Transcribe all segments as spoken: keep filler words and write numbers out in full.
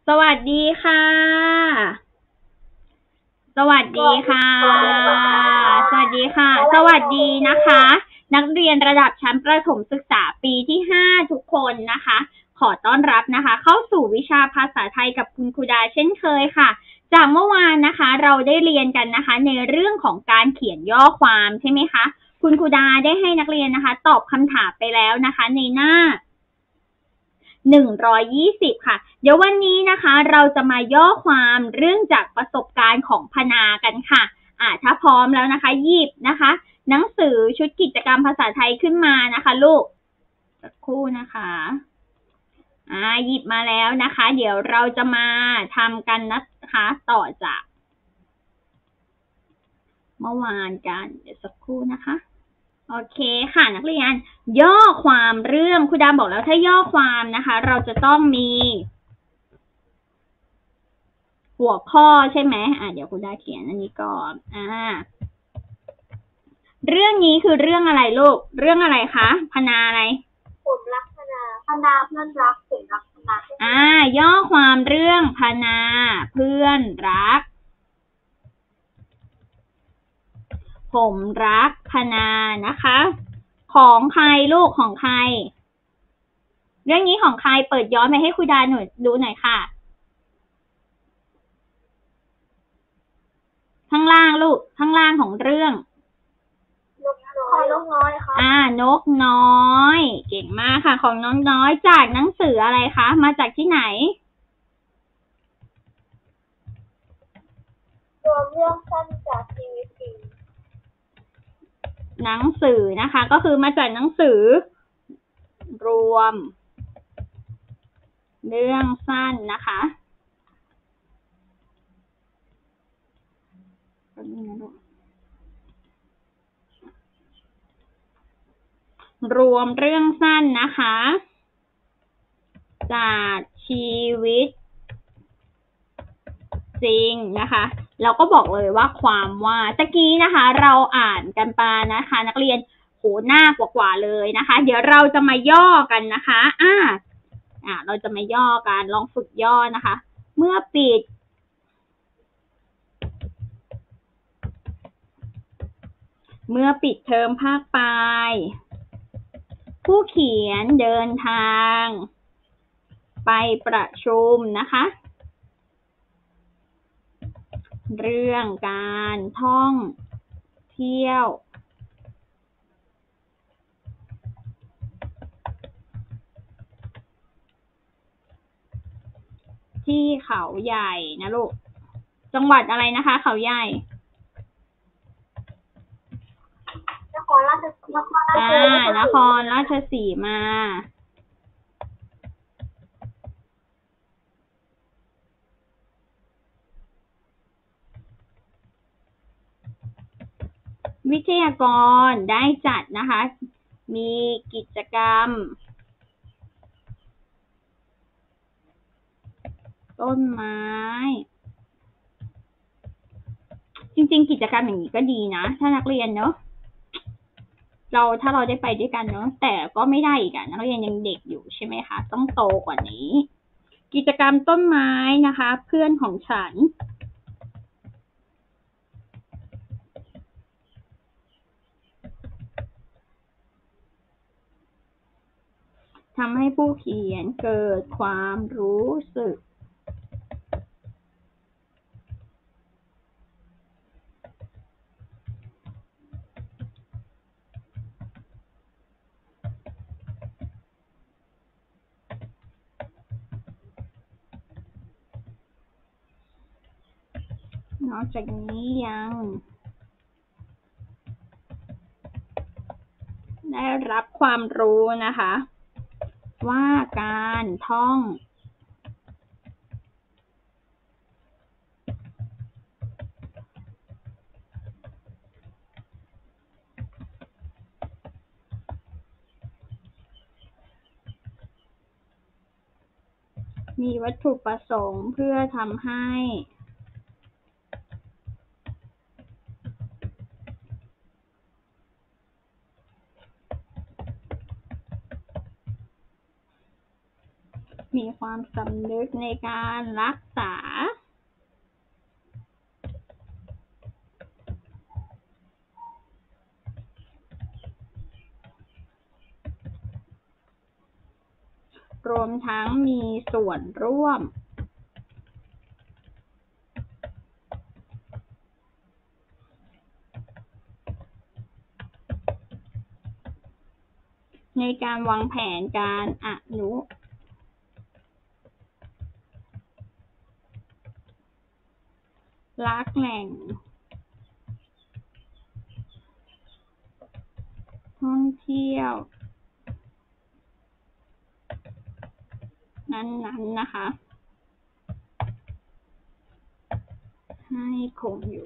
สวัสดีค่ะ สวัสดีค่ะ สวัสดีค่ะ สวัสดีนะคะ นักเรียนระดับชั้นประถมศึกษาปีที่ห้าทุกคนนะคะ ขอต้อนรับนะคะ เข้าสู่วิชาภาษาไทยกับคุณครูดาเช่นเคยค่ะ จากเมื่อวานนะคะ เราได้เรียนกันนะคะ ในเรื่องของการเขียนย่อความใช่ไหมคะ คุณครูดาได้ให้นักเรียนนะคะ ตอบคำถามไปแล้วนะคะ ในหน้าหนึ่งร้อยยี่สิบค่ะเดี๋ยววันนี้นะคะเราจะมาย่อความเรื่องจากประสบการณ์ของพนากันค่ะอ่าถ้าพร้อมแล้วนะคะหยิบนะคะหนังสือชุดกิจกรรมภาษาไทยขึ้นมานะคะลูกสักครู่นะคะอ่าหยิบมาแล้วนะคะเดี๋ยวเราจะมาทำกันนะคะต่อจากเมื่อวานกันเดี๋ยวสักครู่นะคะโอเคค่ะนักเรียนย่อความเรื่องครูดาบอกแล้วถ้าย่อความนะคะเราจะต้องมีหัวข้อใช่ไหมอ่ะเดี๋ยวครูดาเขียนอันนี้ก่อนอ่าเรื่องนี้คือเรื่องอะไรลูกเรื่องอะไรคะพนาอะไรผมรักพนาพนาเพื่อนรักผมรักพนาอ่าย่อความเรื่องพนาเพื่อนรักผมรักพนานะคะของใครลูกของใครเรื่องนี้ของใครเปิดย้อนไปให้ครูดาหน่อยดูหน่อยค่ะข้างล่างลูกข้างล่างของเรื่องนกน้อยนกน้อยครับอ่านกน้อยเก่งมากค่ะของน้องน้อยจากหนังสืออะไรคะมาจากที่ไหนรวมเรื่องสั้นจากชีวิตจริงหนังสือนะคะก็คือมาจากหนังสือรวมเรื่องสั้นนะคะรวมเรื่องสั้นนะคะจากชีวิตจริงนะคะเราก็บอกเลยว่าความว่าตะกี้นะคะเราอ่านกันไปนะคะนักเรียนโหหน้ากว่าๆเลยนะคะเดี๋ยวเราจะมาย่อกันนะคะอ่าอ่าเราจะมาย่อกันลองฝึกย่อนะคะเมื่อปิดเมื่อปิดเทอมภาคปลายผู้เขียนเดินทางไปประชุมนะคะเรื่องการท่องเที่ยวที่เขาใหญ่นะลูกจังหวัดอะไรนะคะเขาใหญ่นครราชสีมาอ่านครราชสีมาวิทยากรได้จัดนะคะมีกิจกรรมต้นไม้จริงๆกิจกรรมอย่างนี้ก็ดีนะถ้านักเรียนเนอะเราถ้าเราได้ไปด้วยกันเนอะแต่ก็ไม่ได้อีกอะนักเรียนยังเด็กอยู่ใช่ไหมคะต้องโตกว่านี้กิจกรรมต้นไม้นะคะเพื่อนของฉันทำให้ผู้เขียนเกิดความรู้สึกนอกจากนี้ยังได้รับความรู้นะคะว่าการท่องมีวัตถุประสงค์เพื่อทำให้มีมีความสำนึกในการรักษารวมทั้งมีส่วนร่วมในการวางแผนการอนุรักษ์แหล่งท่องเที่ยวนั้นๆ น, นะคะให้คงอยู่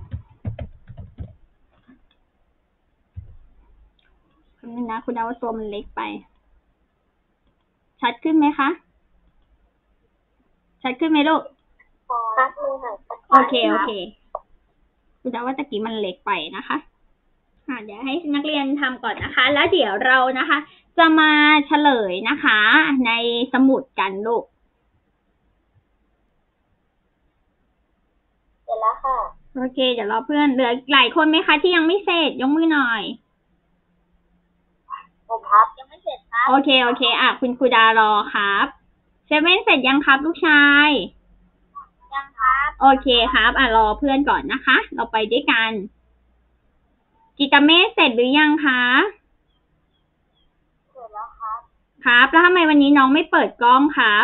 คุณนะคุณดาวว่าตัวมันเล็กไปชัดขึ้นไหมคะชัดขึ้นไหมลูกชัดเลยค่ะโอเคโอเคคุณดาวว่าตะกี้มันเล็กไปนะคะเดี๋ยวให้นักเรียนทำก่อนนะคะแล้วเดี๋ยวเรานะคะจะมาเฉลยนะคะในสมุดกันลูกเสร็จแล้วค่ะโอเคเดี๋ยวรอเพื่อนเหลือหลายคนไหมคะที่ยังไม่เสร็จยกมือหน่อยผมครับยังไม่เสร็จครับโอเคโอเคอ่ะคุณครูดารอครับเซเว่นเสร็จยังครับลูกชายยังครับโอเคครับอ่ะรอเพื่อนก่อนนะคะเราไปด้วยกันกิตเมฆเสร็จหรือยังคะเสร็จแล้วครับครับแล้วทำไมวันนี้น้องไม่เปิดกล้องครับ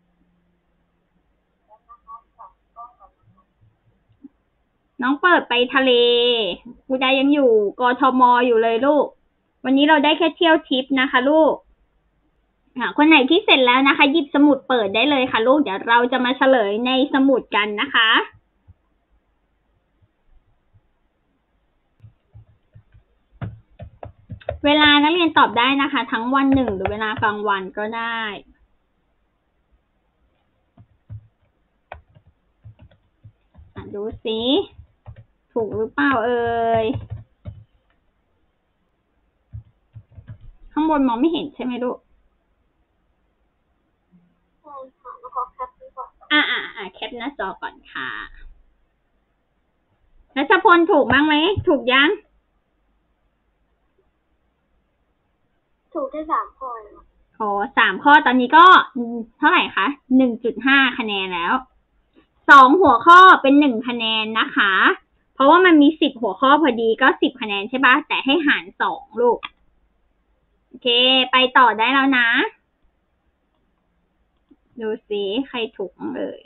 น้องเปิดไปทะเลครูดายังอยู่กทมอยู่เลยลูกวันนี้เราได้แค่เที่ยวทริปนะคะลูกคนไหนที่เสร็จแล้วนะคะหยิบสมุดเปิดได้เลยค่ะลูกเดี๋ยวเราจะมาเฉลยในสมุดกันนะคะเวลานักเรียนตอบได้นะคะทั้งวันหนึ่งหรือเวลากลางวันก็ได้ดูสิถูกหรือเปล่าเอ่ยข้างบนมองไม่เห็นใช่ไหมลูกใช่ค่ะแล้วขอแคปดูก่อนอ่าอ่าอ่าแคปหน้าจอก่อนค่ะรัชพลถูกบ้างไหมถูกยังถูกได้สามข้อโอ้สามข้อตอนนี้ก็เท่าไหร่คะหนึ่งจุดห้าคะแนนแล้วสองหัวข้อเป็นหนึ่งคะแนนนะคะเพราะว่ามันมีสิบหัวข้อพอดีก็สิบคะแนนใช่ปะแต่ให้หารสองลูกโอเคไปต่อได้แล้วนะดูสิใครถูกเลย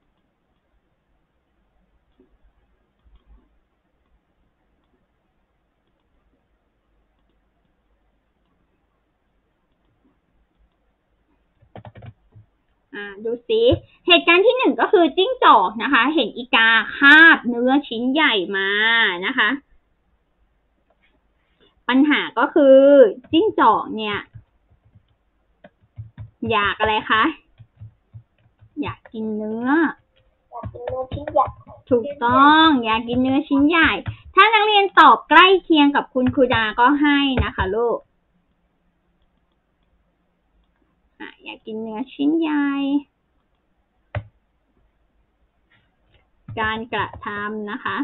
อ่าดูสิเหตุการณ์ที่หนึ่งก็คือจิ้งจอกนะคะเห็นอีกาคาบเนื้อชิ้นใหญ่มานะคะปัญหาก็คือจิ้งจอกเนี่ยอยากอะไรคะอยากกินเนื้ออยากกินเนื้อชิ้นใหญ่ถูกต้องอยากกินเนื้อชิ้นใหญ่ถ้านักเรียนตอบใกล้เคียงกับคุณครูดาก็ให้นะคะลูกอ่ะอยากกินเนื้อชิ้นใหญ่การกระทำนะคะ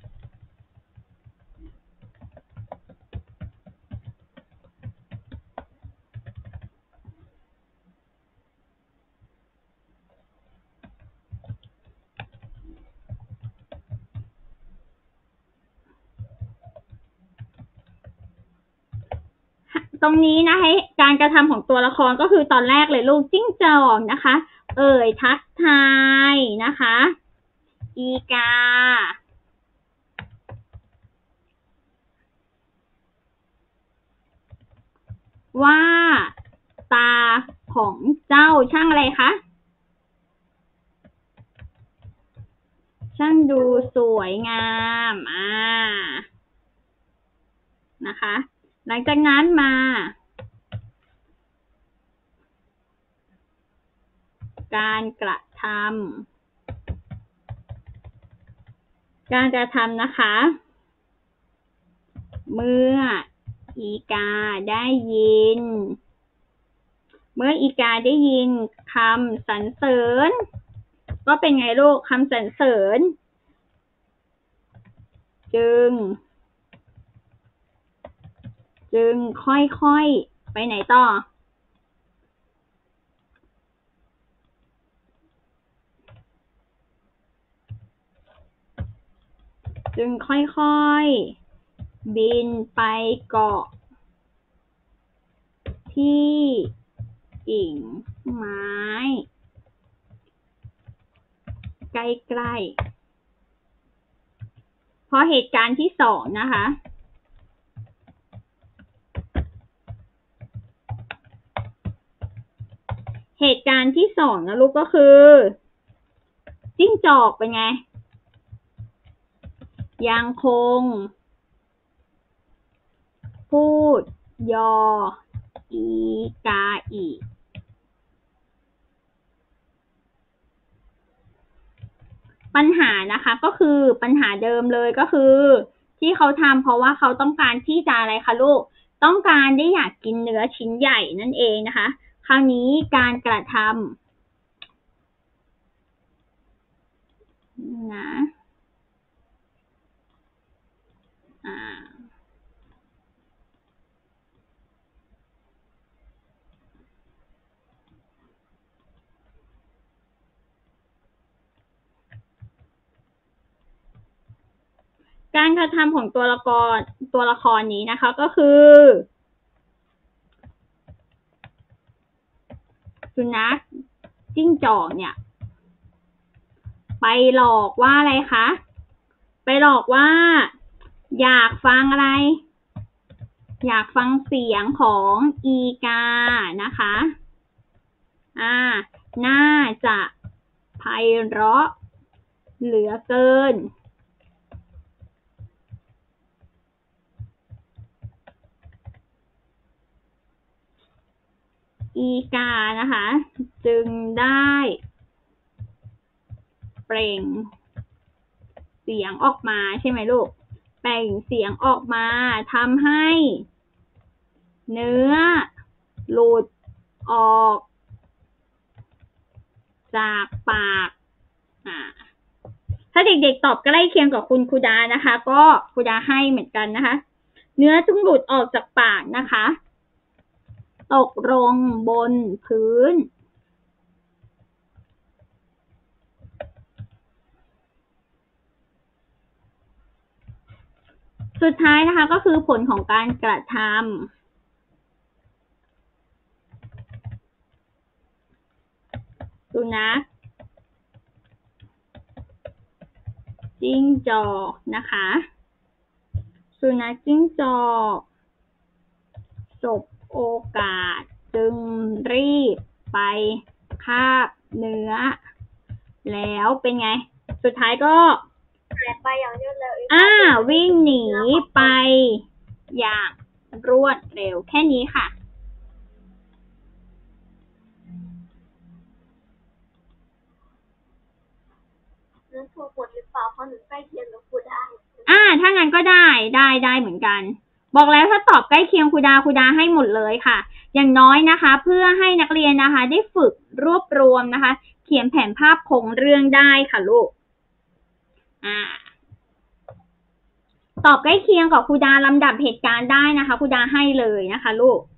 ตรงนี้นะคะการกระทำของตัวละครก็คือตอนแรกเลยลูกจิ้งจอกนะคะ เอ่ยทักทายนะคะอีกาว่าตาของเจ้าช่างอะไรคะช่างดูสวยงามอ่านะคะหลังจากนั้นมาการกระทำการกระทำนะคะเมื่ออีกาได้ยินเมื่ออีกาได้ยินคำสรรเสริญก็เป็นไงลูกคำสรรเสริญจึงจึงค่อยๆไปไหนต่อจึงค่อยๆบินไปเกาะที่กิ่งไม้ใกล้ๆเพราะเหตุการณ์ที่สองนะคะเหตุการณ์ที่สองนะลูกก็คือจิ้งจอกเป็นไงยังคงพูดยออีกาอีปัญหานะคะก็คือปัญหาเดิมเลยก็คือที่เขาทำเพราะว่าเขาต้องการที่จะอะไรคะลูกต้องการได้อยากกินเนื้อชิ้นใหญ่นั่นเองนะคะคราวนี้การกระทำนะอ่าการกระทำของตัวละครตัวละครนี้นะคะก็คือสุนัขจิ้งจอกเนี่ยไปหลอกว่าอะไรคะไปหลอกว่าอยากฟังอะไรอยากฟังเสียงของอีกานะคะอ่าน่าจะไพเราะเหลือเกินอีกานะคะจึงได้เปล่งเสียงออกมาใช่ไหมลูกเปล่งเสียงออกมาทำให้เนื้อหลุดออกจากปากอ่าถ้าเด็กๆตอบใกล้เคียงกับคุณครูดานะคะก็ครูดาให้เหมือนกันนะคะเนื้อจึงหลุดออกจากปากนะคะตกลงบนพื้นสุดท้ายนะคะก็คือผลของการกระทำสุนัขจิ้งจอกนะคะสุนัขจิ้งจอกสบโอกาสจึงรีบไปคาบเนื้อแล้วเป็นไงสุดท้ายก็หายไปอย่างรวดเร็วอ่าวิ่งหนีไปอย่างรวดเร็วแค่นี้ค่ะนั่นถูกหมดหรือเปล่าเพราะหนูใกล้เคียงกับครูดาอ่าถ้างั้นก็ได้ได้ได้เหมือนกันบอกแล้วถ้าตอบใกล้เคียงครูดาครูดาให้หมดเลยค่ะอย่างน้อยนะคะเพื่อให้นักเรียนนะคะได้ฝึกรวบรวมนะคะเขียนแผนภาพโครงเรื่องได้ค่ะลูกอ่าตอบใกล้เคียงกับครูดาลำดับเหตุการณ์ได้นะคะครูดาให้เลยนะคะลูก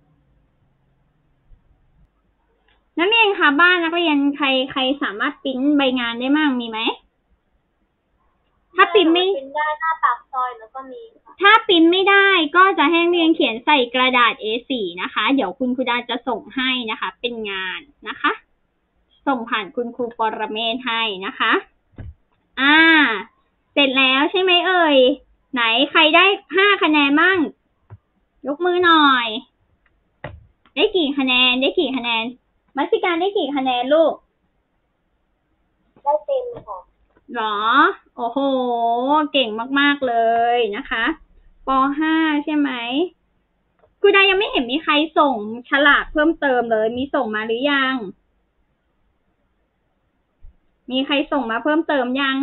นักเรียนคะบ้านนักเรียนใครใครสามารถปริ้นใบงานได้มั่งมีไหมถ้าปริ้นไม่ได้หน้าปากซอยแล้วก็มีถ้าปริ้นไม่ได้ก็จะให้นักเรียนเขียนใส่กระดาษ เอ โฟร์ นะคะเดี๋ยวคุณครูดาจะส่งให้นะคะเป็นงานนะคะส่งผ่านคุณครูปรเมศให้นะคะอ่าเสร็จแล้วใช่ไหมเอ่ยไหนใครได้ห้าคะแนนมั่งยกมือหน่อยได้กี่คะแนนได้กี่คะแนนมัสสิการได้กี่คะแนนลูกได้เต็มค่ะหรอโอ้โหเก่งมากๆเลยนะคะป.ห้า ใช่ไหมครูดายังไม่เห็นมีใครส่งฉลากเพิ่มเติมเลยมีส่งมาหรือยังมีใครส่งมาเพิ่มเติมยัง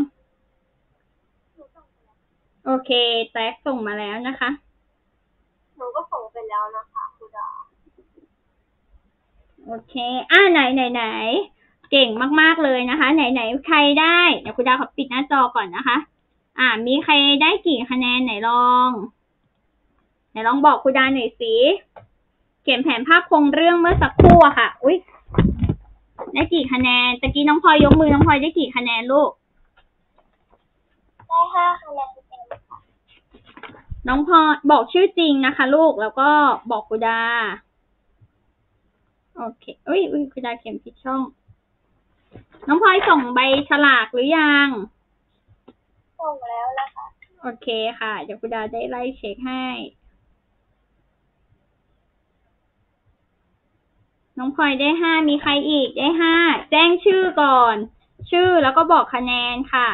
โอเคแต๊กส่งมาแล้วนะคะหนูก็ส่งไปแล้วนะคะครูดาโอเคอ่าไหนไหนไหนเก่งมากๆเลยนะคะ ไหนไหนใครได้เดี๋ยวคุณดาวขอปิดหน้าจอก่อนนะคะ อ่ามีใครได้กี่คะแนนไหนลองไหนลองบอกคุณดาวหน่อยสิเขียนแผนภาพโครงเรื่องเมื่อสักครู่อะค่ะอุ๊ยได้กี่คะแนนตะกี้น้องพลอยยกมือน้องพลอยได้กี่คะแนนลูกได้ห้าคะแนนเต็มค่ะน้องพลอยบอกชื่อจริงนะคะลูกแล้วก็บอกคุณดาโอเคอุ้ยอุ้ยคุณดาเขียนผิดช่องน้องพลอยส่งใบฉลากหรือยังส่งแล้วแล้วค่ะโอเคค่ะเดี๋ยวคุณดาได้ไล่เช็คให้น้องพลอยได้ห้ามีใครอีกได้ห้าแจ้งชื่อก่อนชื่อแล้วก็บอกคะแนนค่ะ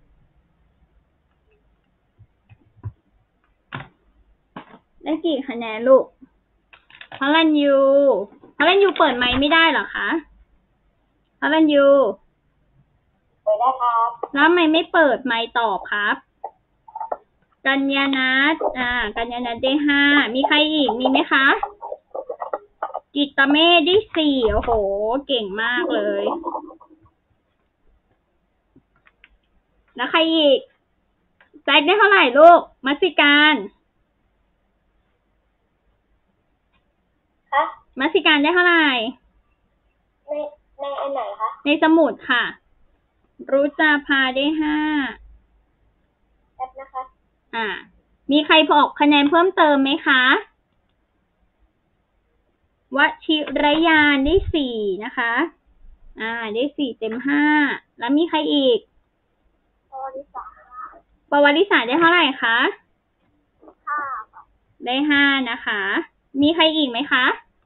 ได้กี่คะแนนลูกพลันยูพลันยูเปิดไมค์ไม่ได้เหรอคะพลันยูเปิดได้ครับแล้วทำไมไม่เปิดไมค์ตอบครับกัญญานัทอ่ากัญญานัทได้ห้ามีใครอีกมีไหมคะกิตเมฆได้สี่โอ้โหเก่งมากเลยแล้วใครอีกแจ็คได้เท่าไหร่ลูกมัสสิการคะมัสสิการได้เท่าไหร่ในในอันไหนคะในสมุดค่ะรุจาภาได้ห้าแป๊บนะคะอ่ามีใครบอกคะแนนเพิ่มเติมไหมคะวชิรยานได้สี่นะคะอ่าได้สี่เต็มห้าแล้วมีใครอีกปวริสาปวริสาได้เท่าไหร่คะห้าได้ห้านะคะมีใครอีกไหมคะ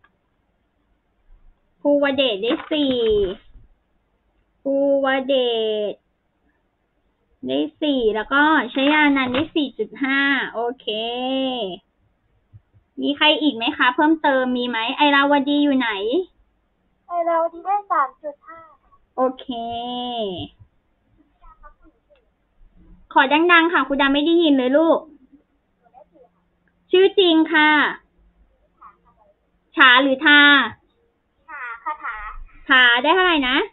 ภูวเดชได้สี่ภูวเดชได้สี่แล้วก็ชยานันท์ได้สี่จุดห้าโอเคมีใครอีกไหมคะเพิ่มเติมมีไหมไอราวดีอยู่ไหนไอราวดีได้สามจุดห้าโอเคขอดังๆค่ะคุณดาไม่ได้ยินเลยลูกชื่อจริงค่ะฉาหรือทาฉาค่ะถาถาได้เท่าไหร่นะ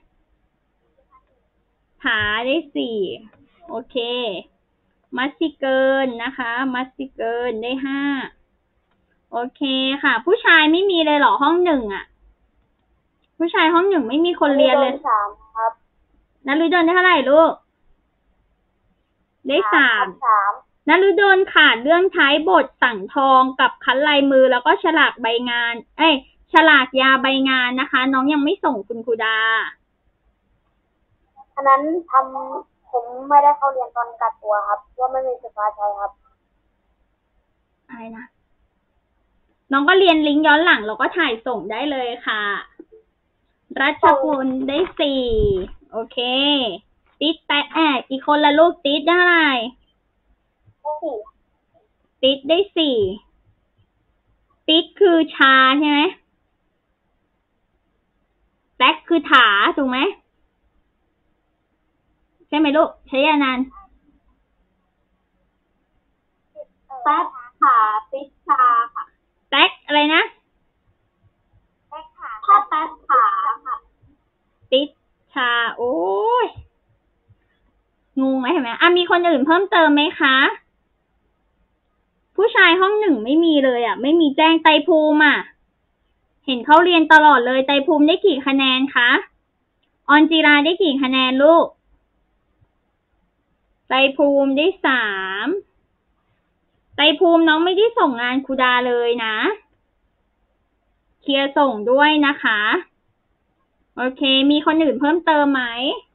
ถาได้สี่โอเคมัสซิเกินนะคะมัสซิเกินได้ห้าโอเคค่ะผู้ชายไม่มีเลยเหรอห้องหนึ่งอ่ะผู้ชายห้องหนึ่งไม่มีคนเรียนเลยสามครับนฤดลได้เท่าไหร่ลูกได้สามนฤดลขาดเรื่องใช้บทสั่งทองกับคัดลายมือแล้วก็ฉลากใบงานเอ้ยฉลากยาใบงานนะคะน้องยังไม่ส่งคุณครูดาอันนั้นทำผมไม่ได้เข้าเรียนตอนกัดตัวครับว่าไม่มีไฟฟ้าใช้ครับอะไรนะน้องก็เรียนลิงก์ย้อนหลังแล้วก็ถ่ายส่งได้เลยค่ะรัชพลได้สี่โอเคติ๊ดแปะแอบอีกคนละลูกติ๊ดได้เท่าไหร่ติ๊ดได้สี่ติ๊ดคือชาใช่ไหมแซกคือถาถูกไหมใช่ไหมลูกใช้ยานานแซกขาติ๊ดชาค่ะแซกอะไรนะแซกขาถ้าแซกขาค่ะติ๊ดชาโอ้ยงงไหมเห็นไหมอ่ะมีคนอื่นเพิ่มเติมไหมคะผู้ชายห้องหนึ่งไม่มีเลยอ่ะไม่มีแจ้งไตรภูมิอ่ะเห็นเขาเรียนตลอดเลยไตรภูมิได้กี่คะแนนคะออนจิราได้กี่คะแนนลูกไตรภูมิได้สามไตรภูมิน้องไม่ได้ส่งงานครูดาเลยนะเคลียร์ส่งด้วยนะคะโอเคมีคนอื่นเพิ่มเติมไหม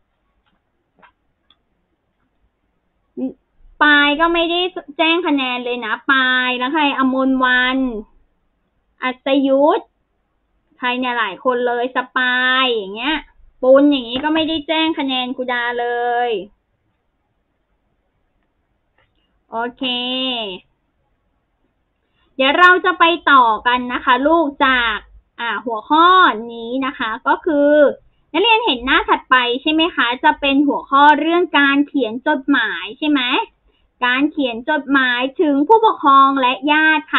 ปายก็ไม่ได้แจ้งคะแนนเลยนะปายแล้วใครอมรวันอัศยุทธใครเนี่ยหลายคนเลยสปายอย่างเงี้ยปุณอย่างงี้ก็ไม่ได้แจ้งคะแนนครูดาเลยโอเคเดี๋ยวเราจะไปต่อกันนะคะลูกจากอ่าหัวข้อนี้นะคะก็คือนักเรียนเห็นหน้าถัดไปใช่ไหมคะจะเป็นหัวข้อเรื่องการเขียนจดหมายใช่ไหมการเขียนจดหมายถึงผู้ปกครองและญาติค่ะ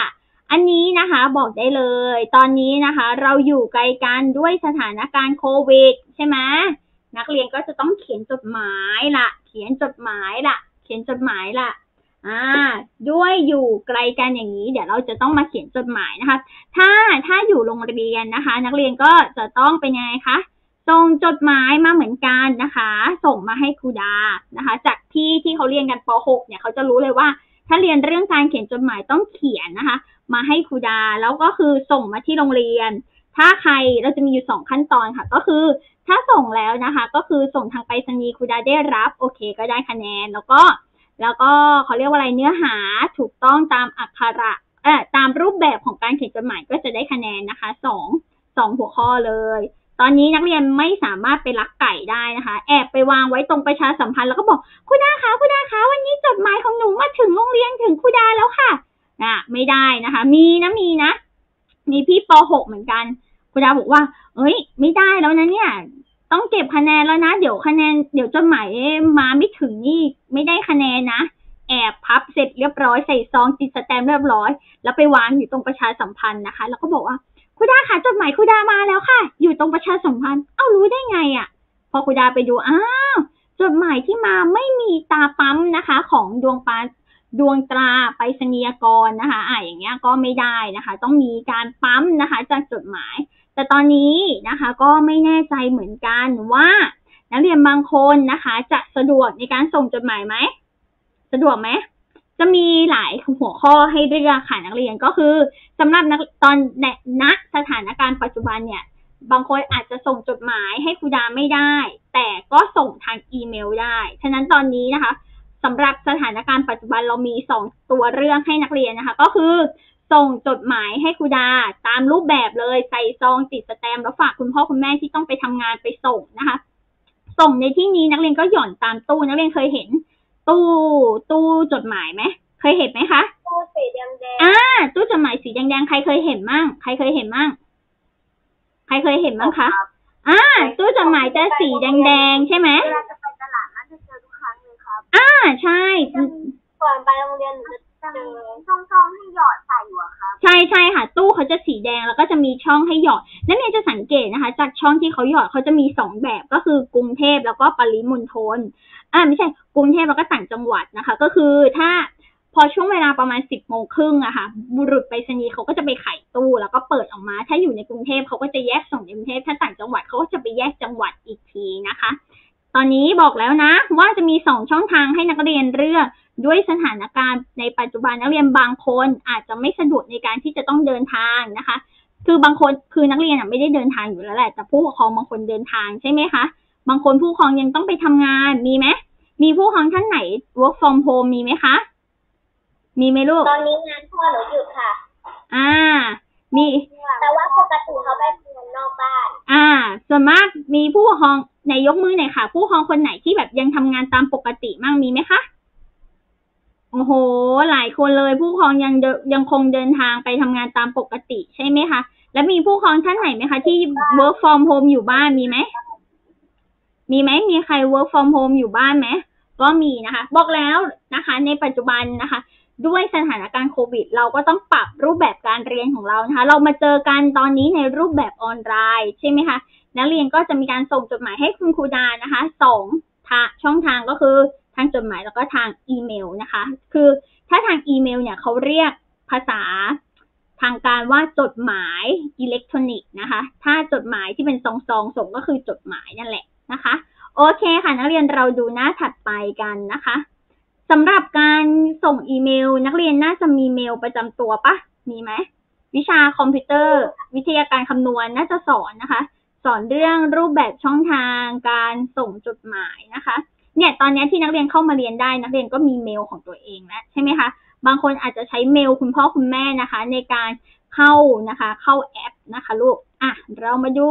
อันนี้นะคะบอกได้เลยตอนนี้นะคะเราอยู่ไกลกันด้วยสถานการณ์โควิดใช่ไหมนักเรียนก็จะต้องเขียนจดหมายล่ะเขียนจดหมายล่ะเขียนจดหมายล่ะอ่าด้วยอยู่ไกลกันอย่างนี้เดี๋ยวเราจะต้องมาเขียนจดหมายนะคะถ้าถ้าอยู่โรงเรียนนะคะนักเรียนก็จะต้องเป็นยังไงคะส่งจดหมายมาเหมือนกันนะคะส่งมาให้ครูดานะคะจากที่ที่เขาเรียนกันป หกเนี่ยเขาจะรู้เลยว่าถ้าเรียนเรื่องการเขียนจดหมายต้องเขียนนะคะมาให้ครูดาแล้วก็คือส่งมาที่โรงเรียนถ้าใครเราจะมีอยู่สองขั้นตอนค่ะก็คือถ้าส่งแล้วนะคะก็คือส่งทางไปรษณีย์ครูดาได้รับโอเคก็ได้คะแนนแล้วก็แล้วก็เขาเรียกว่าอะไรเนื้อหาถูกต้องตามอักขระเอ่อตามรูปแบบของการเขียนจดหมายก็จะได้คะแนนนะคะสองสองหัวข้อเลยตอนนี้นักเรียนไม่สามารถไปลักไก่ได้นะคะแอบไปวางไว้ตรงประชาสัมพันธ์แล้วก็บอกครูดาคะครูดาคะวันนี้จดหมายของหนูมาถึงโรงเรียนถึงครูดาแล้วค่ะอ่ะไม่ได้นะคะมีนะมีนะมีพี่ป หกเหมือนกันครูดาบอกว่าเอ้ยไม่ได้แล้วนะเนี่ยต้องเก็บคะแนนแล้วนะเดี๋ยวคะแนนเดี๋ยวจดหมายมาไม่ถึงนี่ไม่ได้คะแนนนะแอบพับเสร็จเรียบร้อยใส่ซองติดสแตมป์เรียบร้อยแล้วไปวางอยู่ตรงประชาสัมพันธ์นะคะแล้วก็บอกว่าครูดาค่ะจดหมายครูดามาแล้วค่ะอยู่ตรงประชาสัมพันธ์เอ้ารู้ได้ไงอ่ะพอครูดาไปดูอ้าวจดหมายที่มาไม่มีตาปั๊มนะคะของดวงปาดวงตราไปรษณียกรนะคะอ่าอย่างเงี้ยก็ไม่ได้นะคะต้องมีการปั๊มนะคะจากจดหมายแต่ตอนนี้นะคะก็ไม่แน่ใจเหมือนกันว่านักเรียนบางคนนะคะจะสะดวกในการส่งจดหมายไหมสะดวกไหมจะมีหลายหัวข้อให้เลือกค่ะนักเรียนก็คือสำหรับนักตอนณสถานการณ์ปัจจุบันเนี่ยบางคนอาจจะส่งจดหมายให้ครูดาไม่ได้แต่ก็ส่งทางอีเมลได้ฉะนั้นตอนนี้นะคะสำหรับสถานการณ์ปัจจุบันเรามีสองตัวเรื่องให้นักเรียนนะคะก็คือส่งจดหมายให้ครูดาตามรูปแบบเลยใส่ซองติดสแตมป์แล้วฝากคุณพ่อคุณแม่ที่ต้องไปทำงานไปส่งนะคะส่งในที่นี้นักเรียนก็หย่อนตามตู้นักเรียนเคยเห็นตู้ตู้จดหมายไหมเคยเห็นไหมคะตู้สีแดงแดงอ่าตู้จดหมายสีแดงๆใครเคยเห็นมั่งใครเคยเห็นมั่งใครเคยเห็นมั่งคะอ่าตู้จดหมายจะสีแดงๆใช่ไหมเวลาจะไปตลาดน่าจะเจอทุกครั้งเลยครับอ่าใช่ก่อนไปโรงเรียนจะเจอช่องๆให้หยอดใส่อยู่ครับใช่ใช่ค่ะตู้เขาจะสีแดงแล้วก็จะมีช่องให้หยอดนักเรียนจะสังเกตนะคะจากช่องที่เขาหยอดเขาจะมีสองแบบก็คือกรุงเทพแล้วก็ปริมณฑลอ่าไม่ใช่กรุงเทพแล้วก็ต่างจังหวัดนะคะก็คือถ้าพอช่วงเวลาประมาณสิบโมงครึ่งอะค่ะบุรุษไปรษณีย์เขาก็จะไปไขตู้แล้วก็เปิดออกมาถ้าอยู่ในกรุงเทพเขาก็จะแยกส่งในกรุงเทพถ้าต่างจังหวัดเขาก็จะไปแยกจังหวัดอีกทีนะคะตอนนี้บอกแล้วนะว่าจะมีสองช่องทางให้นักเรียนเลือกด้วยสถานการณ์ในปัจจุบันนักเรียนบางคนอาจจะไม่สะดวกในการที่จะต้องเดินทางนะคะคือบางคนคือนักเรียนไม่ได้เดินทางอยู่แล้วแหละแต่ผู้ปกครองบางคนเดินทางใช่ไหมคะบางคนผู้ปกครองยังต้องไปทำงานมีไหมมีผู้ปกครองท่านไหน work from home มีไหมคะมีไหมลูกตอนนี้งานพ่อหนูหยุดค่ะอ่ามีแต่ว่าปกติเขาไปเรียนนอกบ้านอ่าส่วนมากมีผู้ปกครองไหนยกมือหน่อยค่ะผู้ปกครองคนไหนที่แบบยังทำงานตามปกติมั่งมีไหมคะโอ้โหหลายคนเลยผู้ปกครองยังยังคงเดินทางไปทำงานตามปกติใช่ไหมคะแล้วมีผู้ปกครองท่านไหนไหมคะที่ work from home อยู่บ้านมีไหมมีไหมมีใคร work from home อยู่บ้านไหมก็มีนะคะบอกแล้วนะคะในปัจจุบันนะคะด้วยสถานการณ์โควิดเราก็ต้องปรับรูปแบบการเรียนของเรานะคะเรามาเจอกันตอนนี้ในรูปแบบออนไลน์ใช่ไหมคะนักเรียนก็จะมีการส่งจดหมายให้คุณครูดานะคะสองช่องทางก็คือทางจดหมายแล้วก็ทางอีเมลนะคะคือถ้าทางอีเมลเนี่ยเขาเรียกภาษาทางการว่าจดหมายอิเล็กทรอนิกส์นะคะถ้าจดหมายที่เป็นซองๆส่งก็คือจดหมายนั่นแหละนะคะโอเคค่ะนักเรียนเราดูหน้าถัดไปกันนะคะสำหรับการส่งอีเมลนักเรียนน่าจะมีเมลประจำตัวปะมีไหมวิชาคอมพิวเตอร์วิทยาการคำนวณน่าจะสอนนะคะสอนเรื่องรูปแบบช่องทางการส่งจดหมายนะคะเนี่ยตอนนี้ที่นักเรียนเข้ามาเรียนได้นักเรียนก็มีเมลของตัวเองแล้วใช่ไหมคะบางคนอาจจะใช้เมลคุณพ่อคุณแม่นะคะในการเข้านะคะเข้าแอปนะคะลูกอ่ะเรามาดู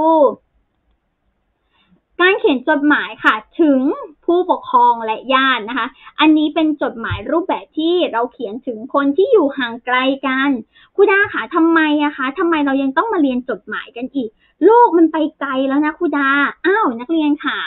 การเขียนจดหมายค่ะถึงผู้ปกครองและญาตินะคะอันนี้เป็นจดหมายรูปแบบที่เราเขียนถึงคนที่อยู่ห่างไกลกันครูดาค่ะทำไมอะคะทำไมเรายังต้องมาเรียนจดหมายกันอีกโลกมันไปไกลแล้วนะครูดาอ้าวนักเรียนค่ะ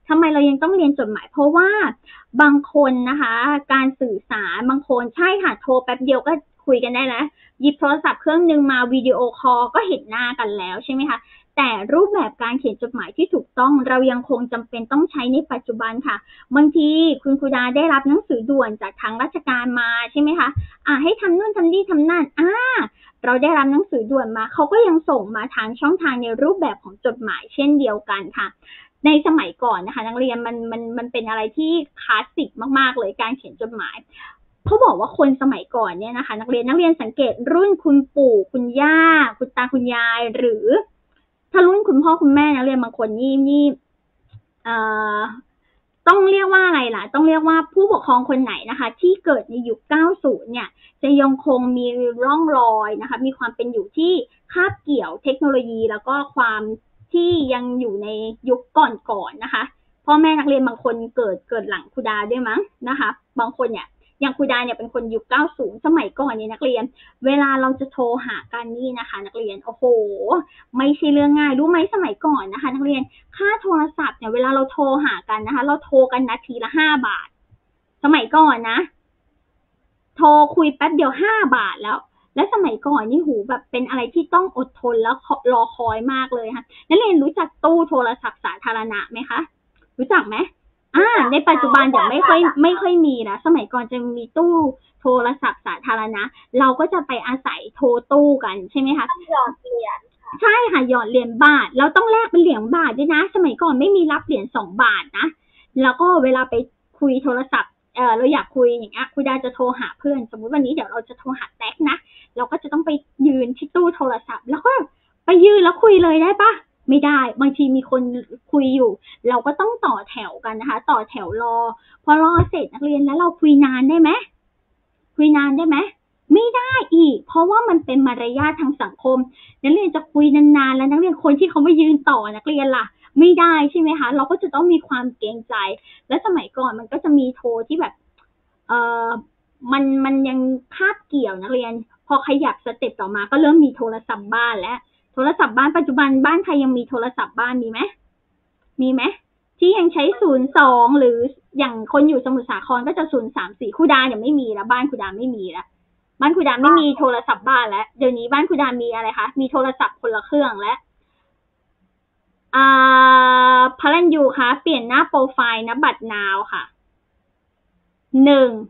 ทำไมเรายังต้องเรียนจดหมายเพราะว่าบางคนนะคะการสื่อสารบางคนใช่ค่ะโทรแป๊บเดียวก็คุยกันได้แล้วหยิบโทรศัพท์เครื่องนึงมาวิดีโอคอลก็เห็นหน้ากันแล้วใช่ไหมคะแต่รูปแบบการเขียนจดหมายที่ถูกต้องเรายังคงจำเป็นต้องใช้ในปัจจุบันค่ะบางทีคุณครูดาได้รับหนังสือด่วนจากทางราชการมาใช่ไหมคะอ่าให้ทำนู่นทำนี่ทำนั่นอ่าเราได้รับหนังสือด่วนมาเขาก็ยังส่งมาทางช่องทางในรูปแบบของจดหมายเช่นเดียวกันค่ะในสมัยก่อนนะคะนักเรียนมันมันมันเป็นอะไรที่คลาสสิกมากๆเลยการเขียนจดหมายเขาบอกว่าคนสมัยก่อนเนี่ยนะคะนักเรียนนักเรียนสังเกตรุ่นคุณปู่คุณย่าคุณตาคุณยายหรือถ้ารุ่นคุณพ่อคุณแม่นักเรียนบางคนนี่นี่เอ่อต้องเรียกว่าอะไรล่ะต้องเรียกว่าผู้ปกครองคนไหนนะคะที่เกิดในยุคเก้าสิบเนี่ยจะยังคงมีร่องรอยนะคะมีความเป็นอยู่ที่คาบเกี่ยวเทคโนโลยีแล้วก็ความที่ยังอยู่ในยุคก่อนๆนะคะพ่อแม่นักเรียนบางคนเกิดเกิดหลังครูดาด้วยมั้งนะคะบางคนเนี่ยอย่างครูดาเนี่ยเป็นคนยุคเก้าสิบสมัยก่อนเนี่ยนักเรียนเวลาเราจะโทรหากันนี่นะคะนักเรียนโอ้โหไม่ใช่เรื่องง่ายรู้ไหมสมัยก่อนนะคะนักเรียนค่าโทรศัพท์เนี่ยเวลาเราโทรหากันนะคะเราโทรกันนาทีละห้าบาทสมัยก่อนนะโทรคุยแป๊บเดียวห้าบาทแล้วและสมัยก่อนนี่หูแบบเป็นอะไรที่ต้องอดทนแล้วรอคอยมากเลยค่ะนักเรียนรู้จักตู้โทรศัพท์สาธารณะไหมคะรู้จักไหมอ่าในปัจจุบันยังไม่ค่อยไม่ค่อยมีนะสมัยก่อนจะมีตู้โทรศัพท์สาธารณะเราก็จะไปอาศัยโทรตู้กันใช่ไหมคะหยอดเหรียญใช่ค่ะหยอดเหรียญบาทเราต้องแลกเป็นเหรียญบาทด้วยนะสมัยก่อนไม่มีรับเหรียญสองบาทนะแล้วก็เวลาไปคุยโทรศัพท์เออเราอยากคุยอย่างเงี้ยคุณดาจะโทรหาเพื่อนสมมติวันนี้เดี๋ยวเราจะโทรหาแท็กนะเราก็จะต้องไปยืนที่ตู้โทรศัพท์แล้วก็ไปยืนแล้วคุยเลยได้ปะไม่ได้บางทีมีคนคุยอยู่เราก็ต้องต่อแถวกันนะคะต่อแถวรอพอรอเสร็จนักเรียนแล้วเราคุยนานได้ไหมคุยนานได้ไหมไม่ได้อีกเพราะว่ามันเป็นมารยาททางสังคมนักเรียนจะคุยนานๆแล้วนักเรียนคนที่เขามายืนต่อนักเรียนล่ะไม่ได้ใช่ไหมคะเราก็จะต้องมีความเกรงใจและสมัยก่อนมันก็จะมีโทรที่แบบเออมันมันยังคาบเกี่ยวนักเรียนพอขยับสเต็ปต่อมาก็เริ่มมีโทรศัพท์บ้านแล้วโทรศัพท์บ้านปัจจุบันบ้านใครยังมีโทรศัพท์บ้านมีไหมมีไหมที่ยังใช้ศูนย์สองหรืออย่างคนอยู่สมุทรสาครก็จะศูนย์สามสี่ครูดาเนี่ยไม่มีแล้วบ้านครูดาไม่มีแล้วบ้านครูดาไม่มีโทรศัพท์บ้านแล้วเดี๋ยวนี้บ้านครูดามีอะไรคะมีโทรศัพท์คนละเครื่องแล้วอ่าพลันยูคะเปลี่ยนหน้าโปรไฟล์นะบัตรนาวค่ะหนึ่ง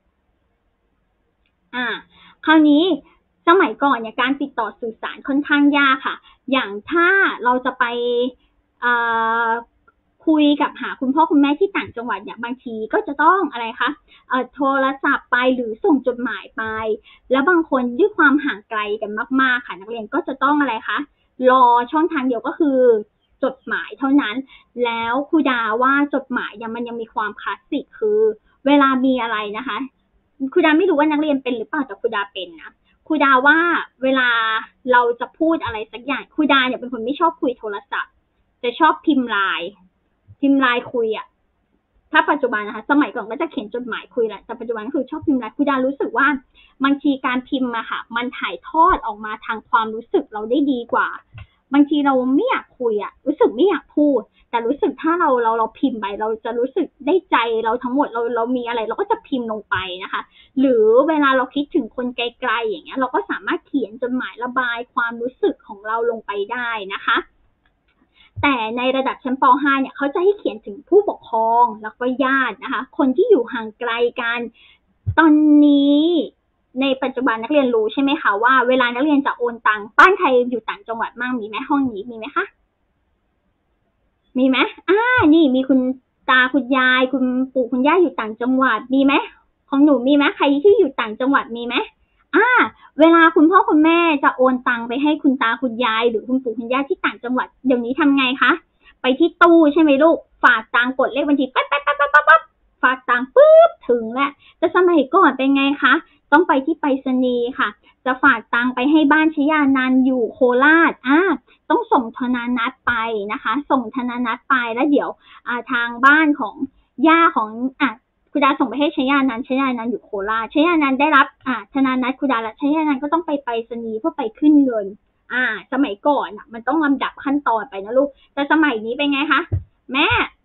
อ่าคราวนี้สมัยก่อนเนี่ยการติดต่อสื่อสารค่อนข้างยากค่ะอย่างถ้าเราจะไปอ่าคุยกับหาคุณพ่อคุณแม่ที่ต่างจังหวัดอย่างบางทีก็จะต้องอะไรคะเอ่อโทรศัพท์ไปหรือส่งจดหมายไปแล้วบางคนด้วยความห่างไกลกันมากๆค่ะนักเรียนก็จะต้องอะไรคะรอช่องทางเดียวก็คือจดหมายเท่านั้นแล้วครูดาว่าจดหมายยังมันยังมีความคลาสสิกคือเวลามีอะไรนะคะครูดาไม่รู้ว่านักเรียนเป็นหรือเปล่าแต่ครูดาเป็นนะครูดาว่าเวลาเราจะพูดอะไรสักอย่างครูดาเนี่ยเป็นคนไม่ชอบคุยโทรศัพท์จะชอบพิมพ์ไลน์พิมพ์ไลน์คุยอ่ะถ้าปัจจุบันนะคะสมัยก่อนก็จะเขียนจดหมายคุยแหละแต่ปัจจุบันก็คือชอบพิมพ์ไลน์ครูดารู้สึกว่าบางทีการพิมพ์อะค่ะมันถ่ายทอดออกมาทางความรู้สึกเราได้ดีกว่าบางทีเราไม่อยากคุยอะรู้สึกไม่อยากพูดแต่รู้สึกถ้าเราเราเราพิมพ์ไปเราจะรู้สึกได้ใจเราทั้งหมดเราเรามีอะไรเราก็จะพิมพ์ลงไปนะคะหรือเวลาเราคิดถึงคนไกลๆอย่างเงี้ยเราก็สามารถเขียนจดหมายระบายความรู้สึกของเราลงไปได้นะคะแต่ในระดับชั้นป .ห้า เนี่ยเขาจะให้เขียนถึงผู้ปกครองแล้วก็ญาตินะคะคนที่อยู่ห่างไกลกันตอนนี้ในปัจจุบันนักเรียนรู้ใช่ไหมคะว่าเวลานักเรียนจะโอนตังค์บ้านใครอยู่ต่างจังหวัดบ้างมีไหมห้องนี้มีไหมคะมีไหมอ่านี่มีคุณตาคุณยายคุณปู่คุณย่าอยู่ต่างจังหวัดมีไหมของหนูมีไหมใครที่อยู่ต่างจังหวัดมีไหมอ่าเวลาคุณพ่อคุณแม่จะโอนตังไปให้คุณตาคุณยายหรือคุณปู่คุณย่าที่ต่างจังหวัดเดี๋ยวนี้ทำไงคะไปที่ตู้ใช่ไหมลูกฝากตังกดเลขบัญชีปั๊บปั๊บปั๊บปั๊บปั๊บฝากตังปุ๊บถึงแล้วแต่สมัยก่อนเป็นไงคะต้องไปที่ไปรษณีย์ค่ะจะฝากตังไปให้บ้านชยานันท์อยู่โคราชอ่าต้องส่งธนานัตไปนะคะส่งธนานัตไปแล้วเดี๋ยวอ่าทางบ้านของย่าของอ่ะครูดาส่งไปให้ชยานันท์ชยานันท์อยู่โคราชชยานันท์ได้รับอ่าธนานัตครูดาและชยานันท์ก็ต้องไปไปรษณีย์เพื่อไปขึ้นเงินอ่าสมัยก่อนอ่ะมันต้องลำดับขั้นตอนไปนะลูกแต่สมัยนี้เป็นไงคะแม่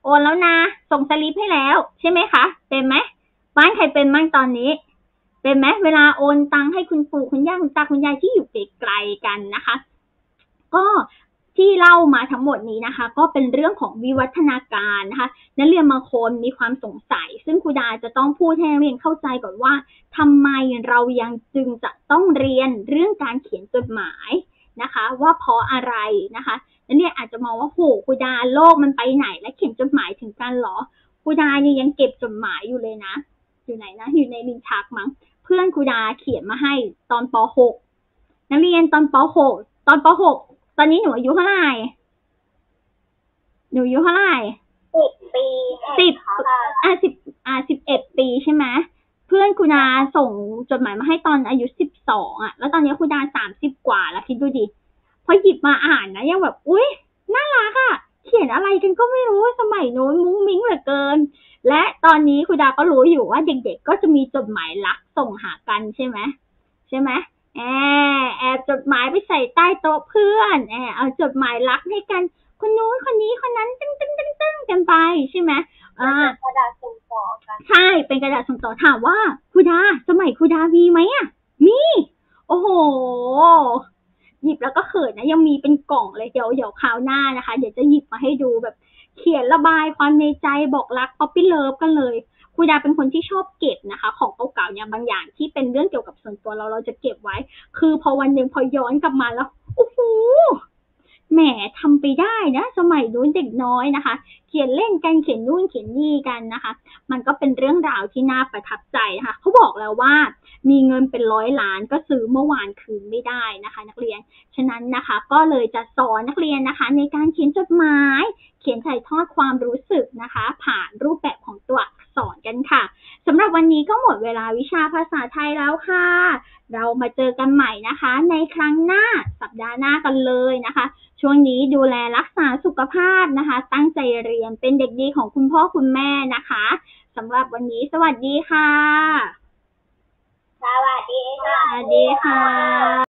โอนแล้วนะส่งสลิปให้แล้วใช่ไหมคะเป็นไหมบ้านใครเป็นบ้างตอนนี้เป็นไหมเวลาโอนตังค์ให้คุณปู่คุณย่าคุณตาคุณยายที่อยู่ไกลๆกันนะคะก็ที่เล่ามาทั้งหมดนี้นะคะก็เป็นเรื่องของวิวัฒนาการนะคะนักเรียนบางคนมีความสงสัยซึ่งครูดาจะต้องพูดให้นักเรียนเข้าใจก่อนว่าทำไมเรายังจึงจะต้องเรียนเรื่องการเขียนจดหมายนะคะว่าเพราะอะไรนะคะนักเรียนอาจจะมองว่าโหครูดาโลกมันไปไหนและเขียนจดหมายถึงกันหรอครูดาเนี่ยยังเก็บจดหมายอยู่เลยนะอยู่ไหนนะอยู่ในลิ้นชักมั้งเพื่อนครูดาเขียนมาให้ตอนป หก นักเรียนตอนป หก ตอนป หก ตอนนี้หนูอายุเท่าไหร่หนูอายุเท่าไหร่สิบปีสิบอ่ะสิบอ่ะสิบเอ็ดปีใช่ไหมเพื่อนครูดาส่งจดหมายมาให้ตอนอายุสิบสองอ่ะแล้วตอนนี้ครูดาสามสิบกว่าแล้วคิดดูดิพอหยิบมาอ่านนะยังแบบอุ๊ยน่ารักอ่ะเขียนอะไรกันก็ไม่รู้สมัยโน้นมุ้งมิ้งเหลือเกินและตอนนี้ครูดาก็รู้อยู่ว่าเด็กๆก็จะมีจดหมายรักส่งหากันใช่ไหมใช่ไหมแอบแอบจดหมายไปใส่ใต้โต๊ะเพื่อนแอบเอาจดหมายรักให้กันคนนู้นคนนี้คนนั้นตึ้งตึ้งตึ้งตึ้งกันไปใช่ไหมอ่ากระดาษส่งต่อกันใช่เป็นกระดาษส่งต่อถามว่าครูดาสมัยครูดามีไหมอ่ะมีโอ้โหหยิบแล้วก็เขินนะยังมีเป็นกล่องเลยเดี๋ยวเดี๋ยวคราวหน้านะคะเดี๋ยวจะหยิบมาให้ดูแบบเขียนระบายความในใจบอกรักป๊อปปี้เลิฟกันเลยครูดาเป็นคนที่ชอบเก็บนะคะของเก่าๆเนี่ยบางอย่างที่เป็นเรื่องเกี่ยวกับส่วนตัวเราเราจะเก็บไว้คือพอวันหนึ่งพอย้อนกลับมาแล้วโอ้โหแหมทำไปได้นะสมัยนู้นเด็กน้อยนะคะเขียนเล่นกันเขียนนู่นเขียนนี่กันนะคะมันก็เป็นเรื่องราวที่น่าประทับใจนะคะเขาบอกแล้วว่ามีเงินเป็นร้อยล้านก็ซื้อเมื่อวานคืนไม่ได้นะคะนักเรียนฉะนั้นนะคะก็เลยจะสอนนักเรียนนะคะในการเขียนจดหมายเขียนถ่ายทอดความรู้สึกนะคะผ่านรูปแบบของตัวอักษรกันค่ะสำหรับวันนี้ก็หมดเวลาวิชาภาษาไทยแล้วค่ะเรามาเจอกันใหม่นะคะในครั้งหน้าสัปดาห์หน้ากันเลยนะคะช่วงนี้ดูแลรักษาสุขภาพนะคะตั้งใจเรียนเป็นเด็กดีของคุณพ่อคุณแม่นะคะสำหรับวันนี้สวัสดีค่ะสวัสดีค่ะสวัสดีค่ะ